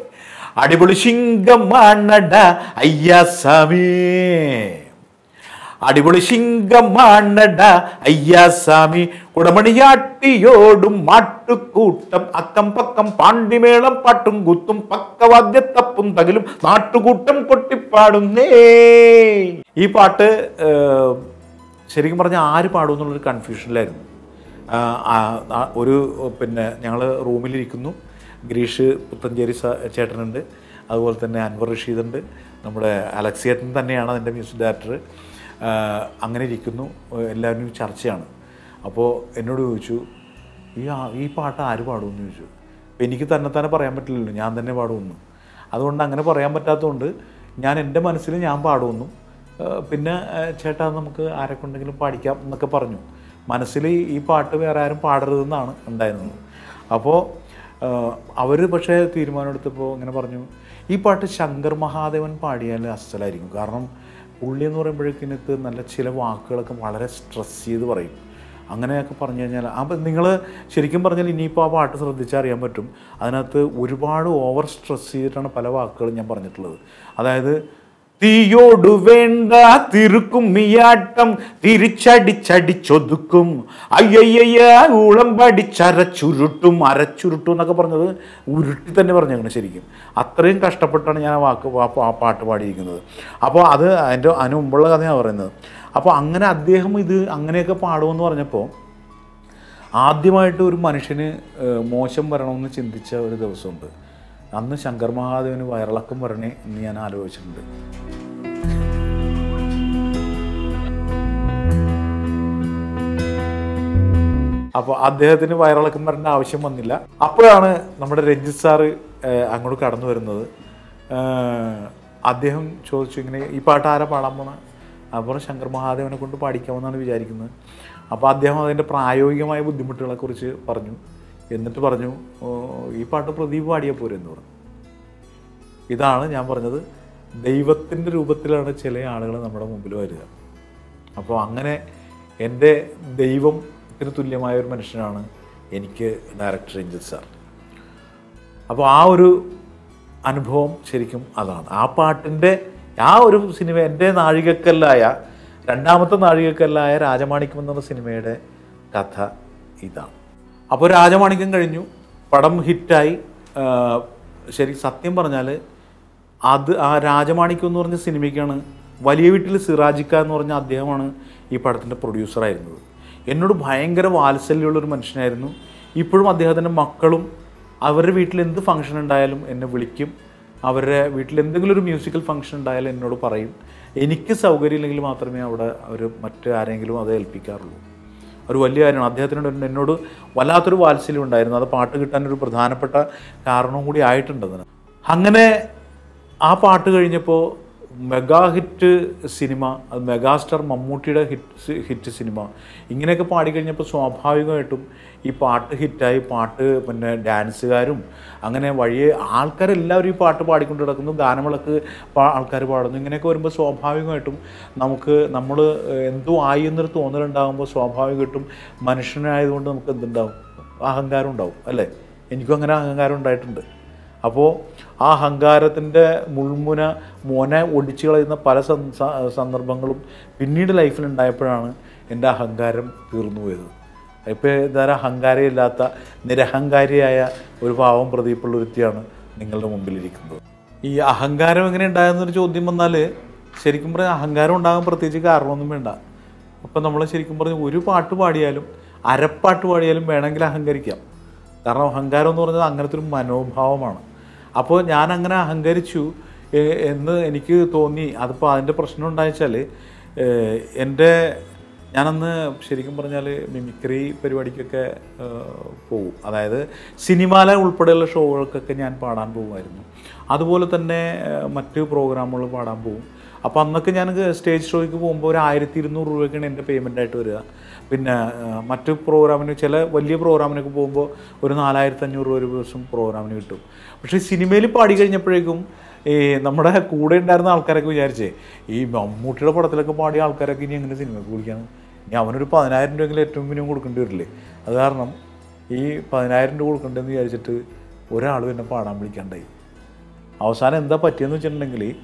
അടിപൊളി ശിങ്കമാണട അയ്യാസ്വാമി, അടിപൊളി ശിങ്കമാണട അയ്യാസ്വാമി കുടമണിയാട്ടിയോടും മാട്ടുകൂട്ടം അക്കം പക്കം പാണ്ടിമേളം പാട്ടും കുത്തും പക്കവാദ്യത്തപ്പും തകിലും നാട്ടുകൂട്ടം കൊട്ടിപ്പാടുന്നേ. ഈ പാട്ട് ശരിക്കും പറഞ്ഞാൽ ആര് പാടും എന്നുള്ളൊരു കൺഫ്യൂഷനിലായിരുന്നു. ഒരു പിന്നെ ഞങ്ങൾ റൂമിലിരിക്കുന്നു, ഗിരീഷ് പുത്തഞ്ചേരി ചേട്ടനുണ്ട്, അതുപോലെ തന്നെ അൻവർ റഷീദുണ്ട്, നമ്മുടെ അലക്സിയേട്ടൻ തന്നെയാണ് അതിൻ്റെ മ്യൂസിക് ഡയറക്ടർ. അങ്ങനെ ഇരിക്കുന്നു, എല്ലാവരും ചർച്ചയാണ്. അപ്പോൾ എന്നോട് ചോദിച്ചു, ഈ ഈ പാട്ട് ആര് പാടുമെന്ന് ചോദിച്ചു. അപ്പോൾ എനിക്ക് തന്നെ തന്നെ പറയാൻ പറ്റില്ലല്ലോ, ഞാൻ തന്നെ പാടുമെന്ന്. അതുകൊണ്ട് അങ്ങനെ പറയാൻ പറ്റാത്തതുകൊണ്ട് ഞാൻ എൻ്റെ മനസ്സിൽ ഞാൻ പാടുമെന്നും പിന്നെ ചേട്ടാ നമുക്ക് ആരെക്കൊണ്ടെങ്കിലും പാടിക്കാം എന്നൊക്കെ പറഞ്ഞു. മനസ്സിൽ ഈ പാട്ട് വേറെ ആരും പാടരുതെന്നാണ് ഉണ്ടായിരുന്നത്. അപ്പോൾ അവർ പക്ഷേ തീരുമാനമെടുത്തപ്പോൾ ഇങ്ങനെ പറഞ്ഞു, ഈ പാട്ട് ശങ്കർ മഹാദേവൻ പാടിയാൽ അസലായിരിക്കും. കാരണം പുള്ളി എന്ന് പറയുമ്പോഴേക്കിനകത്ത് നല്ല ചില വാക്കുകളൊക്കെ വളരെ സ്ട്രെസ് ചെയ്ത് പറയും. അങ്ങനെയൊക്കെ പറഞ്ഞു കഴിഞ്ഞാൽ അപ്പം നിങ്ങൾ ശരിക്കും പറഞ്ഞാൽ ഇനിയിപ്പോൾ ആ പാട്ട് ശ്രദ്ധിച്ചാൽ അറിയാൻ പറ്റും, അതിനകത്ത് ഒരുപാട് ഓവർ സ്ട്രെസ് ചെയ്തിട്ടാണ് പല വാക്കുകളും ഞാൻ പറഞ്ഞിട്ടുള്ളത്. അതായത് തീയോടു വേണ്ട തിരുക്കുമ്മിയാട്ടം തിരിച്ചടിച്ചടിച്ചൊതുക്കും അയ്യയ്യ ഊളം പഠിച്ചരച്ചുരുട്ടും അരച്ചുരുട്ടും എന്നൊക്കെ പറഞ്ഞത് ഉരുട്ടി തന്നെ പറഞ്ഞേക്കണം. ശരിക്കും അത്രയും കഷ്ടപ്പെട്ടാണ് ഞാൻ ആ വാക്ക് ആ പാട്ട് പാടിയിരിക്കുന്നത്. അപ്പോൾ അത് അതിൻ്റെ അതിന് മുമ്പുള്ള കഥയാണ് പറയുന്നത്. അപ്പോൾ അങ്ങനെ അദ്ദേഹം ഇത് അങ്ങനെയൊക്കെ പാടുമെന്ന് പറഞ്ഞപ്പോൾ ആദ്യമായിട്ട് ഒരു മനുഷ്യന് മോശം വരണമെന്ന് ചിന്തിച്ച ഒരു ദിവസമുണ്ട്. അന്ന് ശങ്കർ മഹാദേവന് വയറിളക്കം വരണേ എന്ന് ഞാൻ ആലോചിച്ചിട്ടുണ്ട്. അപ്പോൾ അദ്ദേഹത്തിന് വയറിളക്കം വരേണ്ട ആവശ്യം വന്നില്ല. അപ്പോഴാണ് നമ്മുടെ രഞ്ജിത്ത് സാറ് അങ്ങോട്ട് കടന്നു വരുന്നത്. അദ്ദേഹം ചോദിച്ചു, ഇങ്ങനെ ഈ പാട്ട് ആരാ പാടാൻ പോണ? അപ്പോൾ ശങ്കർ മഹാദേവനെ കൊണ്ട് പാടിക്കാമെന്നാണ് വിചാരിക്കുന്നത്. അപ്പോൾ അദ്ദേഹം അതിൻ്റെ പ്രായോഗികമായ ബുദ്ധിമുട്ടുകളെക്കുറിച്ച് പറഞ്ഞു. എന്നിട്ട് പറഞ്ഞു, ഈ പാട്ട് പ്രദീപ് പാടിയാൽ പോരെ എന്ന് പറഞ്ഞു. ഇതാണ് ഞാൻ പറഞ്ഞത്, ദൈവത്തിൻ്റെ രൂപത്തിലാണ് ചില ആളുകൾ നമ്മുടെ മുമ്പിൽ വരിക. അപ്പോൾ അങ്ങനെ എൻ്റെ ദൈവത്തിന് തുല്യമായ ഒരു മനുഷ്യനാണ് എനിക്ക് ഡയറക്ടർ രഞ്ജിത്ത് സാർ. അപ്പോൾ ആ ഒരു അനുഭവം ശരിക്കും അതാണ്. ആ പാട്ടിൻ്റെ ആ ഒരു സിനിമ എൻ്റെ നാഴികക്കല്ലായ രണ്ടാമത്തെ നാഴികക്കല്ലായ രാജമാണിക്യം എന്ന സിനിമയുടെ കഥ ഇതാണ്. അപ്പോൾ രാജമാണിക്യം കഴിഞ്ഞു, പടം ഹിറ്റായി. ശരി സത്യം പറഞ്ഞാൽ അത് ആ രാജമാണിക്യം എന്ന് പറഞ്ഞ സിനിമയ്ക്കാണ് വലിയ വീട്ടിൽ സിറാജിക്ക എന്ന് പറഞ്ഞ അദ്ദേഹമാണ് ഈ പടത്തിൻ്റെ പ്രൊഡ്യൂസറായിരുന്നത്. എന്നോട് ഭയങ്കര വാത്സല്യമുള്ളൊരു മനുഷ്യനായിരുന്നു. ഇപ്പോഴും അദ്ദേഹത്തിൻ്റെ മക്കളും അവരുടെ വീട്ടിൽ എന്ത് ഫംഗ്ഷൻ ഉണ്ടായാലും എന്നെ വിളിക്കും. അവരുടെ വീട്ടിൽ എന്തെങ്കിലും ഒരു മ്യൂസിക്കൽ ഫംഗ്ഷൻ ഉണ്ടായാലും എന്നോട് പറയും. എനിക്ക് സൗകര്യമില്ലെങ്കിൽ മാത്രമേ അവിടെ അവർ മറ്റ് ആരെങ്കിലും അത് ഏൽപ്പിക്കാറുള്ളൂ. ഒരു വലിയ കാര്യമാണ്. അദ്ദേഹത്തിനോട് എന്നോട് വല്ലാത്തൊരു വാത്സല്യം ഉണ്ടായിരുന്നു. അത് പാട്ട് കിട്ടാനൊരു പ്രധാനപ്പെട്ട കാരണവും കൂടി ആയിട്ടുണ്ട് അതിന്. അങ്ങനെ ആ പാട്ട് കഴിഞ്ഞപ്പോൾ മെഗാ ഹിറ്റ് സിനിമ, അത് മെഗാസ്റ്റാർ മമ്മൂട്ടിയുടെ ഹിറ്റ് ഹിറ്റ് സിനിമ, ഇങ്ങനെയൊക്കെ പാടിക്കഴിഞ്ഞപ്പോൾ സ്വാഭാവികമായിട്ടും ഈ പാട്ട് ഹിറ്റായി. പാട്ട് പിന്നെ ഡാൻസുകാരും അങ്ങനെ വഴിയെ ആൾക്കാരെല്ലാവരും ഈ പാട്ട് പാടിക്കൊണ്ട് കിടക്കുന്നു. ഗാനമേളക്ക് ആൾക്കാർ പാടുന്നു. ഇങ്ങനെയൊക്കെ വരുമ്പോൾ സ്വാഭാവികമായിട്ടും നമുക്ക് നമ്മൾ എന്തോ ആയി എന്നൊരു തോന്നലുണ്ടാകുമ്പോൾ സ്വാഭാവികമായിട്ടും മനുഷ്യനായതുകൊണ്ട് നമുക്ക് എന്തുണ്ടാവും, അഹങ്കാരം ഉണ്ടാവും അല്ലേ? എനിക്കും അങ്ങനെ അഹങ്കാരം ഉണ്ടായിട്ടുണ്ട്. അപ്പോൾ ആ അഹങ്കാരത്തിൻ്റെ മുൾമുന മോനെ ഒടിച്ചു കളയുന്ന പല സന്ദർഭങ്ങളും പിന്നീട് ലൈഫിലുണ്ടായപ്പോഴാണ് എൻ്റെ അഹങ്കാരം തീർന്നു പോയത്. ഇപ്പോൾ ഇതാരും അഹങ്കാരമില്ലാത്ത നിരഹങ്കാരിയായ ഒരു പാവം പ്രദീപുള്ള വ്യക്തിയാണ് നിങ്ങളുടെ മുമ്പിലിരിക്കുന്നത്. ഈ അഹങ്കാരം എങ്ങനെ ഉണ്ടായെന്നൊരു ചോദ്യം വന്നാൽ ശരിക്കും പറഞ്ഞാൽ അഹങ്കാരം ഉണ്ടാകാൻ പ്രത്യേകിച്ച് കാരണമൊന്നും വേണ്ട. അപ്പം നമ്മൾ ശരിക്കും പറഞ്ഞാൽ ഒരു പാട്ട് പാടിയാലും അരപ്പാട്ട് പാടിയാലും വേണമെങ്കിൽ അഹങ്കരിക്കാം. കാരണം അഹങ്കാരം എന്ന് പറഞ്ഞാൽ അങ്ങനത്തെ ഒരു മനോഭാവമാണ്. അപ്പോൾ ഞാൻ അങ്ങനെ അഹങ്കരിച്ചു എന്ന് എനിക്ക് തോന്നി. അതിപ്പോൾ അതിൻ്റെ പ്രശ്നം ഉണ്ടായെച്ചാൽ എൻ്റെ ഞാനന്ന് ശരിക്കും പറഞ്ഞാൽ മിമിക്രി പരിപാടിക്കൊക്കെ പോകും. അതായത് സിനിമാല ഉൾപ്പെടെയുള്ള ഷോകൾക്കൊക്കെ ഞാൻ പാടാൻ പോകുമായിരുന്നു. അതുപോലെ തന്നെ മറ്റ് പ്രോഗ്രാമുകൾ പാടാൻ പോകും. അപ്പോൾ അന്നൊക്കെ ഞാൻ സ്റ്റേജ് ഷോയ്ക്ക് പോകുമ്പോൾ ഒരു ആയിരത്തി ഇരുന്നൂറ് രൂപയ്ക്കാണ് എൻ്റെ പേയ്മെൻ്റ് ആയിട്ട് വരിക. പിന്നെ മറ്റ് പ്രോഗ്രാമിന് ചില വലിയ പ്രോഗ്രാമിനൊക്കെ പോകുമ്പോൾ ഒരു നാലായിരത്തി അഞ്ഞൂറ് രൂപ ഒരു ദിവസം പ്രോഗ്രാമിന് കിട്ടും. പക്ഷേ സിനിമയിൽ പാടി കഴിഞ്ഞപ്പോഴേക്കും ഈ നമ്മുടെ കൂടെ ഉണ്ടായിരുന്ന ആൾക്കാരൊക്കെ വിചാരിച്ചേ ഈ മമ്മൂട്ടിയുടെ പടത്തിലൊക്കെ പാടിയ ആൾക്കാരൊക്കെ ഇനി എങ്ങനെ സിനിമയ്ക്ക് വിളിക്കാൻ, ഇനി അവനൊരു പതിനായിരം രൂപയെങ്കിലും ഏറ്റവും മിനിമം കൊടുക്കേണ്ടി വരില്ലേ? അത് കാരണം ഈ പതിനായിരം രൂപ കൊടുക്കേണ്ടതെന്ന് വിചാരിച്ചിട്ട് ഒരാളും എന്നെ പാടാൻ വിളിക്കാണ്ടായി. അവസാനം എന്താ പറ്റിയെന്ന് വെച്ചിട്ടുണ്ടെങ്കിൽ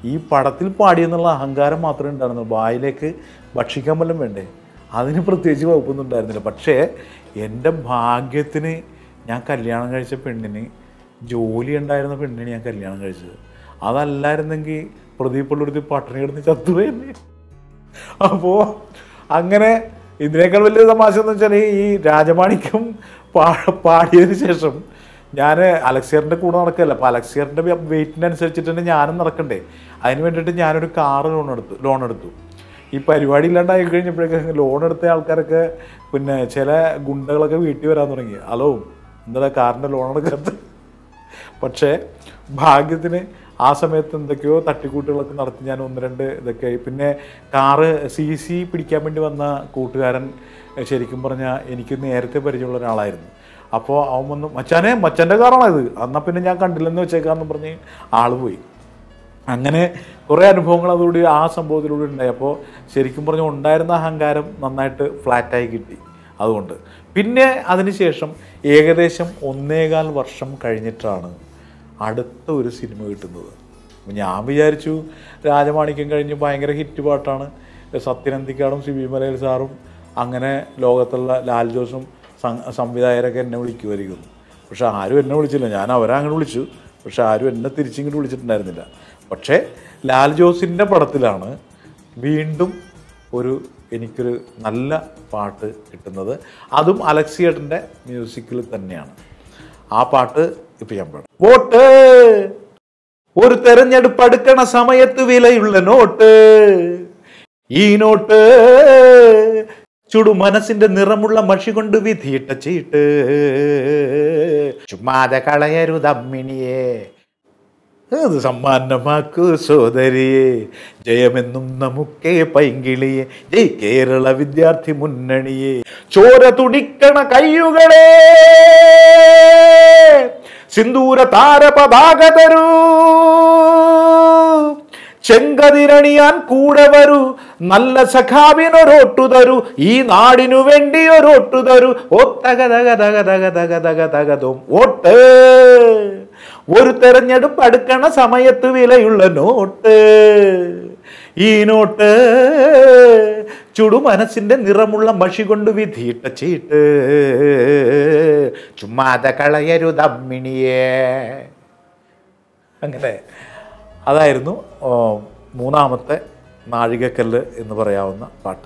ഈ പടത്തിൽ പാടിയെന്നുള്ള അഹങ്കാരം മാത്രമേ ഉണ്ടായിരുന്നുള്ളൂ. വായിലേക്ക് ഭക്ഷിക്കാൻ വല്ലതും വേണ്ടേ, അതിന് പ്രത്യേകിച്ച് വകുപ്പൊന്നും ഉണ്ടായിരുന്നില്ല. പക്ഷേ എൻ്റെ ഭാഗ്യത്തിന് ഞാൻ കല്യാണം കഴിച്ച പെണ്ണിന് ജോലി ഉണ്ടായിരുന്ന പെണ്ണിന് ഞാൻ കല്യാണം കഴിച്ചത്. അതല്ലായിരുന്നെങ്കിൽ പ്രദീപുള്ളൊരുത്തി പട്ടിണി കിടന്ന് ചത്തുപോയി. അപ്പോൾ അങ്ങനെ ഇതിനേക്കാൾ വലിയ തമാശ എന്ന് വെച്ചാൽ ഈ രാജമാണിക്യം പാ പാടിയതിന് ശേഷം ഞാൻ അലക്സിയറിൻ്റെ കൂടെ നടക്കുകയല്ല. അപ്പോൾ അലക്സിയറിൻ്റെ വെയിറ്റിനനുസരിച്ചിട്ട് തന്നെ ഞാനും നടക്കണ്ടേ. അതിന് വേണ്ടിയിട്ട് ഞാനൊരു കാറ് ലോൺ എടുത്തു ലോൺ എടുത്തു ഈ പരിപാടി ഇല്ലാണ്ടായി കഴിഞ്ഞപ്പോഴേക്കും ലോൺ എടുത്ത ആൾക്കാരൊക്കെ പിന്നെ ചില ഗുണ്ടകളൊക്കെ വീട്ടിൽ വരാൻ തുടങ്ങി. ഹലോ, എന്താ കാറിൻ്റെ ലോൺ എടുക്കാത്ത? പക്ഷേ ഭാഗ്യത്തിന് ആ സമയത്ത് എന്തൊക്കെയോ തട്ടിക്കൂട്ടുകളൊക്കെ നടത്തി ഞാൻ ഒന്ന് രണ്ട് ഇതൊക്കെ. പിന്നെ കാറ് സി സി പിടിക്കാൻ വേണ്ടി വന്ന കൂട്ടുകാരൻ ശരിക്കും പറഞ്ഞാൽ എനിക്ക് നേരത്തെ പരിചയമുള്ള ഒരാളായിരുന്നു. അപ്പോൾ അവൻ വന്നു, മച്ചാനെ മച്ചൻ്റെ കാറാണത്, എന്നാൽ പിന്നെ ഞാൻ കണ്ടില്ലെന്ന് വെച്ചേക്കാമെന്ന് പറഞ്ഞ് ആൾ പോയി. അങ്ങനെ കുറേ അനുഭവങ്ങൾ അതോടെ ആ സംഭവത്തിലൂടെ ഉണ്ടായി. അപ്പോൾ ശരിക്കും പറഞ്ഞാൽ ഉണ്ടായിരുന്ന അഹങ്കാരം നന്നായിട്ട് ഫ്ലാറ്റായി കിട്ടി. അതുകൊണ്ട് പിന്നെ അതിനുശേഷം ഏകദേശം ഒന്നേകാൽ വർഷം കഴിഞ്ഞിട്ടാണ് അടുത്ത ഒരു സിനിമ കിട്ടുന്നത്. ഞാൻ വിചാരിച്ചു രാജമാണിക്യം കഴിഞ്ഞ് ഭയങ്കര ഹിറ്റ് പാട്ടാണ്, സത്യനന്ദിക്കാടും സിബി മലയിൽ സാറും അങ്ങനെ ലോകത്തുള്ള ലാൽ ജോസും സംവിധായകരൊക്കെ എന്നെ വിളിക്കുമായിരിക്കും. പക്ഷെ ആരും എന്നെ വിളിച്ചില്ല. ഞാൻ അവരെ അങ്ങനെ വിളിച്ചു, പക്ഷെ ആരും എന്നെ തിരിച്ചിങ്ങോട്ട് വിളിച്ചിട്ടുണ്ടായിരുന്നില്ല. പക്ഷേ ലാൽ ജോസിൻ്റെ പടത്തിലാണ് വീണ്ടും ഒരു എനിക്കൊരു നല്ല പാട്ട് കിട്ടുന്നത്. അതും അലക്സിയേട്ടൻ്റെ മ്യൂസിക്കിൽ തന്നെയാണ്. ആ പാട്ട് ഇപ്പം ഞാൻ പാടും. വോട്ട് ഒരു തെരഞ്ഞെടുപ്പ് അടുക്കണ സമയത്ത് വിലയുള്ള നോട്ട്, ഈ നോട്ട് ചുടു മനസ്സിന്റെ നിറമുള്ള മഷി കൊണ്ട് വിധിയിട്ട ചീട്ട്, ചുമ്മാതെ കളയരുതമ്മിണിയെ അത് സമ്മാനമാക്കൂ സോദരിയെ, ജയമെന്നും നമുക്കേ പൈങ്കിളിയെ, ജയ് കേരള വിദ്യാർത്ഥി മുന്നണിയെ, ചോര തുടിക്കണ കയ്യുകളെ സിന്ദൂര താര പതാക തരൂ, ചെങ്കതിരണിയാൻ കൂടെ വരൂ, നല്ല സഖാവിനൊരോട്ടു തരൂ, ഈ നാടിനു വേണ്ടി ഒരോട്ടു തരൂ, ഓ തക തക തക തക തക തക തകതും വോട്ട് ഒരു തെരഞ്ഞെടുപ്പ് അടുക്കണ സമയത്ത് വിലയുള്ള നോട്ട്, ഈ നോട്ട് ചുടു മനസ്സിന്റെ നിറമുള്ള മഷി കൊണ്ട് വിധിയിട്ട ചീട്ട്, ചുമ്മാതെ കളയരുതമ്മിണിയെ. അങ്ങനെ അതായിരുന്നു മൂന്നാമത്തെ നാഴികക്കല്ല് എന്ന് പറയാവുന്ന പാട്ട്.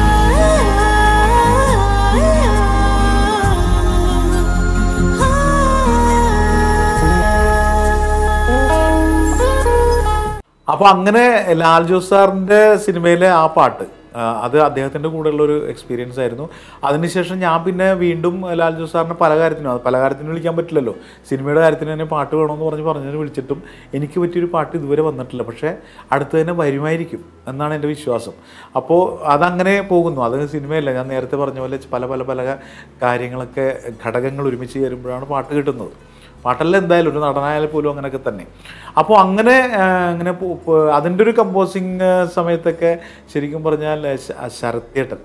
അപ്പോൾ അങ്ങനെ ലാൽ ജോസ് സാറിൻ്റെ സിനിമയിലെ ആ പാട്ട് അത് അദ്ദേഹത്തിൻ്റെ കൂടെയുള്ളൊരു എക്സ്പീരിയൻസ് ആയിരുന്നു. അതിനുശേഷം ഞാൻ പിന്നെ വീണ്ടും ലാൽ ജോസ് സാറിന് പല കാര്യത്തിനും, അത് പല കാര്യത്തിനും വിളിക്കാൻ പറ്റില്ലല്ലോ, സിനിമയുടെ കാര്യത്തിന് തന്നെ പാട്ട് വേണമെന്ന് പറഞ്ഞ് പറഞ്ഞതിന് വിളിച്ചിട്ടും എനിക്ക് പറ്റിയൊരു പാട്ട് ഇതുവരെ വന്നിട്ടില്ല. പക്ഷേ അടുത്ത് തന്നെ വരുമായിരിക്കും എന്നാണ് എൻ്റെ വിശ്വാസം. അപ്പോൾ അതങ്ങനെ പോകുന്നു. അത് സിനിമയല്ല, ഞാൻ നേരത്തെ പറഞ്ഞ പോലെ പല പല പല കാര്യങ്ങളൊക്കെ ഘടകങ്ങൾ ഒരുമിച്ച് ചേരുമ്പോഴാണ് പാട്ട് കിട്ടുന്നത്. പാട്ടല്ല എന്തായാലും ഒരു നടനായാലും പോലും അങ്ങനെയൊക്കെ തന്നെ. അപ്പോൾ അങ്ങനെ അങ്ങനെ അതിൻ്റെ ഒരു കമ്പോസിങ് സമയത്തൊക്കെ ശരിക്കും പറഞ്ഞാൽ ശരത്തേട്ടൻ,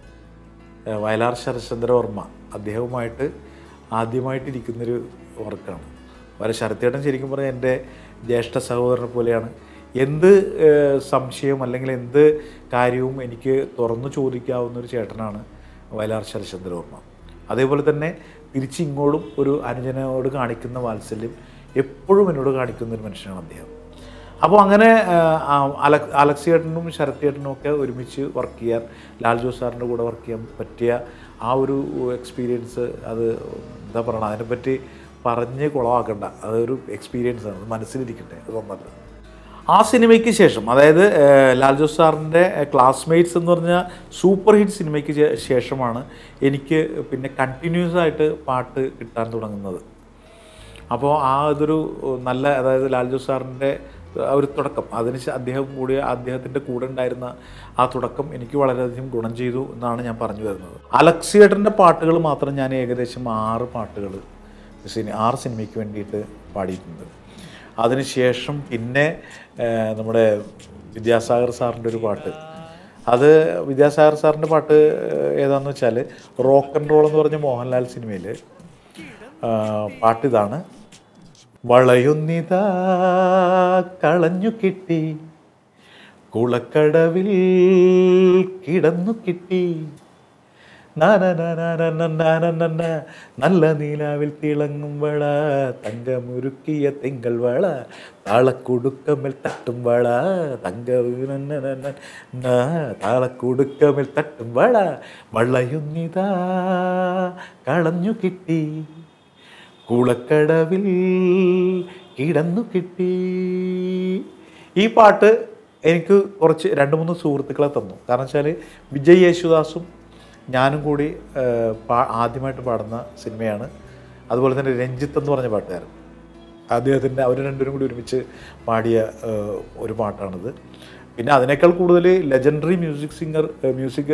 വയലാർ ശരത്ചന്ദ്രവർമ്മ, അദ്ദേഹവുമായിട്ട് ആദ്യമായിട്ടിരിക്കുന്നൊരു വർക്കാണ്. വരെ ശരത്തേട്ടൻ ശരിക്കും പറഞ്ഞാൽ എൻ്റെ ജ്യേഷ്ഠ സഹോദരനെ പോലെയാണ്. എന്ത് സംശയം അല്ലെങ്കിൽ എന്ത് കാര്യവും എനിക്ക് തുറന്നു ചോദിക്കാവുന്നൊരു ചേട്ടനാണ് വയലാർ ശരത്ചന്ദ്രവർമ്മ. അതേപോലെ തന്നെ തിരിച്ചിങ്ങോട്ടും ഒരു അനുജനോട് കാണിക്കുന്ന വാത്സല്യം എപ്പോഴും എന്നോട് കാണിക്കുന്ന ഒരു മനുഷ്യനാണ് അദ്ദേഹം. അപ്പോൾ അങ്ങനെ അലക് അലക്സിയേട്ടനും ശരത്തേട്ടനും ഒക്കെ ഒരുമിച്ച് വർക്ക് ചെയ്യാൻ, ലാൽ ജോസ് സാറിൻ്റെ കൂടെ വർക്ക് ചെയ്യാൻ പറ്റിയ ആ ഒരു എക്സ്പീരിയൻസ്, അത് എന്താ പറയണം, അതിനെപ്പറ്റി പറഞ്ഞ് കുളമാക്കണ്ട, അതൊരു എക്സ്പീരിയൻസാണ്, അത് മനസ്സിലിരിക്കട്ടെ. അത് വന്നത് ആ സിനിമയ്ക്ക് ശേഷം, അതായത് ലാൽ ജോസ് സാറിൻ്റെ ക്ലാസ്മേറ്റ്സ് എന്ന് പറഞ്ഞ സൂപ്പർ ഹിറ്റ് സിനിമയ്ക്ക് ശേഷമാണ് എനിക്ക് പിന്നെ കണ്ടിന്യൂസ് ആയിട്ട് പാട്ട് കിട്ടാൻ തുടങ്ങുന്നത്. അപ്പോൾ ആ ഇതൊരു നല്ല, അതായത് ലാൽ ജോസ് സാറിൻ്റെ ഒരു തുടക്കം, അതിന് അദ്ദേഹം കൂടി അദ്ദേഹത്തിൻ്റെ കൂടെ ഉണ്ടായിരുന്ന ആ തുടക്കം എനിക്ക് വളരെയധികം ഗുണം ചെയ്തു എന്നാണ് ഞാൻ പറഞ്ഞു വരുന്നത്. അലക്സിയേട്ടൻ്റെ പാട്ടുകൾ മാത്രം ഞാൻ ഏകദേശം ആറ് പാട്ടുകൾ സിനി ആറ് സിനിമയ്ക്ക് വേണ്ടിയിട്ട് പാടിയിട്ടുണ്ട്. അതിനുശേഷം പിന്നെ നമ്മുടെ വിദ്യാസാഗർ സാറിൻ്റെ ഒരു പാട്ട്, അത് വിദ്യാസാഗർ സാറിൻ്റെ പാട്ട് ഏതാണെന്ന് വെച്ചാൽ റോക്ക് ആൻഡ് റോൾ എന്ന് പറഞ്ഞ മോഹൻലാൽ സിനിമയിൽ പാട്ട് ഇതാണ്. വളയൊന്നിതാ കളഞ്ഞു കിട്ടി, കുളക്കടവിൽ കിടന്നു കിട്ടി, നല്ല നീലാവിൽ തിളങ്ങും വള, തങ്കമുരുക്കിയ തിങ്കൾ വള, താളക്കുടുക്കമിൽ തട്ടും വള, തങ്ക താളക്കുടുക്കമിൽ തട്ടും വള, വളയൊന്നിതാ കളഞ്ഞു കിട്ടി, കുളക്കടവിൽ കിടന്നു കിട്ടി. ഈ പാട്ട് എനിക്ക് കുറച്ച് രണ്ട് മൂന്ന് സുഹൃത്തുക്കളെ തന്നു. കാരണം വെച്ചാൽ വിജയ് യേശുദാസും ഞാനും കൂടി പാ ആദ്യമായിട്ട് പാടുന്ന സിനിമയാണ്. അതുപോലെ തന്നെ രഞ്ജിത്ത് എന്ന് പറഞ്ഞ പാട്ടുകാരൻ, അദ്ദേഹത്തിൻ്റെ അവർ രണ്ടുപേരും കൂടി ഒരുമിച്ച് പാടിയ ഒരു പാട്ടാണിത്. പിന്നെ അതിനേക്കാൾ കൂടുതൽ legendary music singer music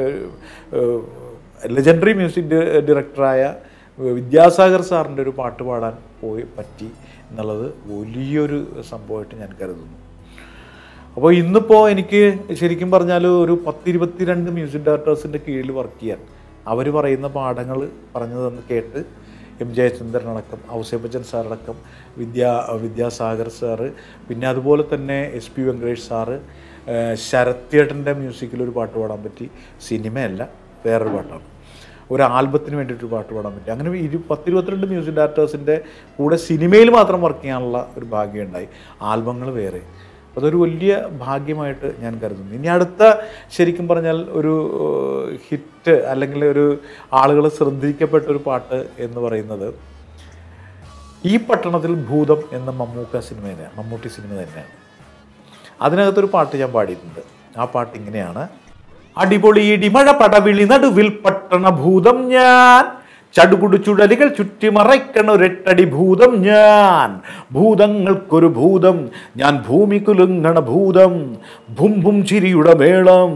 legendary music ഡയറക്ടറായ വിദ്യാസാഗർ സാറിൻ്റെ ഒരു പാട്ട് പാടാൻ പോയി പറ്റി എന്നുള്ളത് വലിയൊരു സംഭവമായിട്ട് ഞാൻ കരുതുന്നു. അപ്പോൾ ഇന്നിപ്പോൾ എനിക്ക് ശരിക്കും പറഞ്ഞാൽ ഒരു പത്തിരുപത്തി രണ്ട് മ്യൂസിക് ഡയറക്ടേഴ്സിൻ്റെ കീഴിൽ വർക്ക് ചെയ്യാൻ, അവർ പറയുന്ന പാഠങ്ങൾ പറഞ്ഞു തന്ന് കേട്ട് എം ജയചന്ദ്രൻ അടക്കം, ഔസേപ്പച്ചൻ സാറടക്കം, വിദ്യാ വിദ്യാസാഗർ സാറ്, പിന്നെ അതുപോലെ തന്നെ എസ് പി വെങ്കടേഷ് സാറ്, ശരത്യേട്ടൻ്റെ മ്യൂസിക്കിലൊരു പാട്ട് പാടാൻ പറ്റി. സിനിമയല്ല, വേറൊരു പാട്ടാണ്. ഒരു ആൽബത്തിന് വേണ്ടിയിട്ടൊരു പാട്ട് പാടാൻ പറ്റി. അങ്ങനെ ഇരു പത്തിരുപത്തിരണ്ട് മ്യൂസിക് ഡയറക്ടേഴ്സിൻ്റെ കൂടെ സിനിമയിൽ മാത്രം വർക്ക് ചെയ്യാനുള്ള ഒരു ഭാഗ്യം ഉണ്ടായി. ആൽബങ്ങൾ വേറെ. അതൊരു വലിയ ഭാഗ്യമായിട്ട് ഞാൻ കരുതുന്നു. ഇനി അടുത്ത ശരിക്കും പറഞ്ഞാൽ ഒരു ഹിറ്റ് അല്ലെങ്കിൽ ഒരു ആളുകൾ ശ്രദ്ധിക്കപ്പെട്ട ഒരു പാട്ട് എന്ന് പറയുന്നത് ഈ പട്ടണത്തിൽ ഭൂതം എന്ന മമ്മൂക്ക സിനിമ തന്നെയാണ്, മമ്മൂട്ടി സിനിമ തന്നെയാണ്. അതിനകത്തൊരു പാട്ട് ഞാൻ പാടിയിട്ടുണ്ട്. ആ പാട്ട് ഇങ്ങനെയാണ്: അടിപൊളി ഇടിമഴ പടവിളി നടുവിൽ പട്ടണ ഭൂതം ഞാൻ, ചടുകുടു ചുഴലികൾ ചുറ്റിമറയ്ക്കണ ഒരെട്ടടി ഭൂതം ഞാൻ, ഭൂതങ്ങൾക്കൊരു ഭൂതം ഞാൻ, ഭൂമി കുലുങ്ങണ ഭൂതം, ഭും ഭും ചിരിയുടെ മേളം.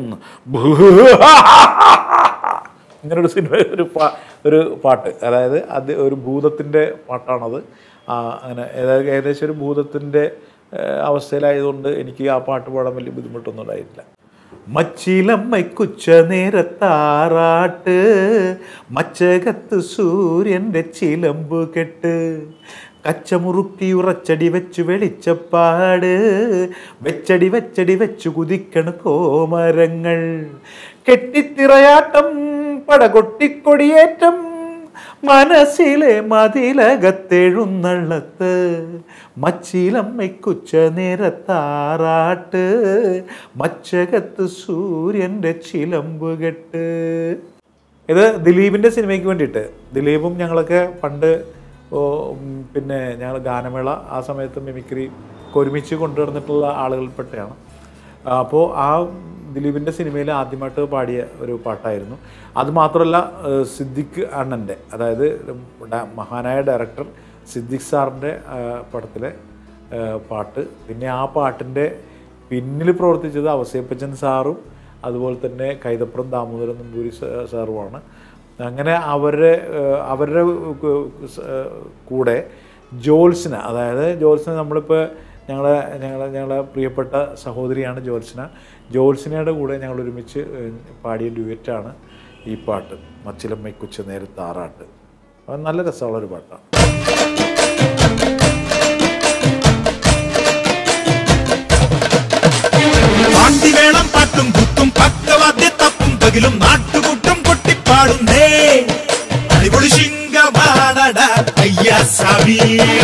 ഇങ്ങനൊരു സിനിമ ഒരു പാ ഒരു പാട്ട്, അതായത് അത് ഒരു ഭൂതത്തിൻ്റെ പാട്ടാണത്. അങ്ങനെ ഏകദേശം ഒരു ഭൂതത്തിൻ്റെ അവസ്ഥയിലായതുകൊണ്ട് എനിക്ക് ആ പാട്ട് പാടാൻ വലിയ ബുദ്ധിമുട്ടൊന്നും ഉണ്ടായിട്ടില്ല. മച്ചിലമ്മയ്ക്കുച്ച നേരത്താറാട്ട്, മച്ചകത്ത് സൂര്യൻ്റെ ചിലമ്പ് കെട്ട്, കച്ചമുറുക്കി ഉറച്ചടി വെച്ചു വെളിച്ചപ്പാട്, വെച്ചടി വെച്ചടി വെച്ചു കുതിക്കണ കോമരങ്ങൾ, കെട്ടിത്തിറയാട്ടം പടകൊട്ടിക്കൊടിയേറ്റം, മനസ്സിലെ മതിലകത്തെഴുന്നള്ളത്ത്, മച്ചിലമ്മയ്ക്കുച്ച നേരത്താറാട്ട്, മച്ചകത്ത് സൂര്യൻ്റെ ചിലമ്പ് കെട്ട്. ഇത് ദിലീപിൻ്റെ സിനിമയ്ക്ക് വേണ്ടിയിട്ട്. ദിലീപും ഞങ്ങളൊക്കെ പണ്ട് പിന്നെ ഞങ്ങൾ ഗാനമേള ആ സമയത്ത് മിമിക്രി ഒരുമിച്ച് കൊണ്ടുവന്നിട്ടുള്ള ആളുകൾപ്പെട്ടയാണ്. അപ്പോൾ ആ ദിലീപിൻ്റെ സിനിമയിൽ ആദ്യമായിട്ട് പാടിയ ഒരു പാട്ടായിരുന്നു. അതുമാത്രമല്ല സിദ്ദിഖ് അണ്ണൻ്റെ, അതായത് മഹാനായ ഡയറക്ടർ സിദ്ദിഖ് സാറിൻ്റെ പടത്തിലെ പാട്ട്. പിന്നെ ആ പാട്ടിൻ്റെ പിന്നിൽ പ്രവർത്തിച്ചത് ഔസേപ്പച്ചൻ സാറും അതുപോലെ തന്നെ കൈതപ്രം ദാമോദരൻ നമ്പൂരി സാറുമാണ്. അങ്ങനെ അവരുടെ അവരുടെ കൂടെ ജോത്സ്ന, അതായത് ജോത്സ്ന നമ്മളിപ്പോൾ ഞങ്ങളെ ഞങ്ങളെ ഞങ്ങളെ പ്രിയപ്പെട്ട സഹോദരിയാണ് ജോത്സ്ന. ജോത്സ്നയുടെ കൂടെ ഞങ്ങൾ ഒരുമിച്ച് പാടിയ ഡ്യുവറ്റാണ് ഈ പാട്ട്, മച്ചിലമ്മയ്ക്കുച്ച നേരത്താറാട്ട്. അത് നല്ല രസമുള്ളൊരു പാട്ടാണ്. പാണ്ടിവേളം പാട്ടും കുത്തും പക്കവാദ്യ തപ്പും പകിലും നാട്ടുകൂട്ടം കൊട്ടിപ്പാടുന്നേ, അടിപൊളി ശിങ്കമാണട അയ്യാ സ്വാമി.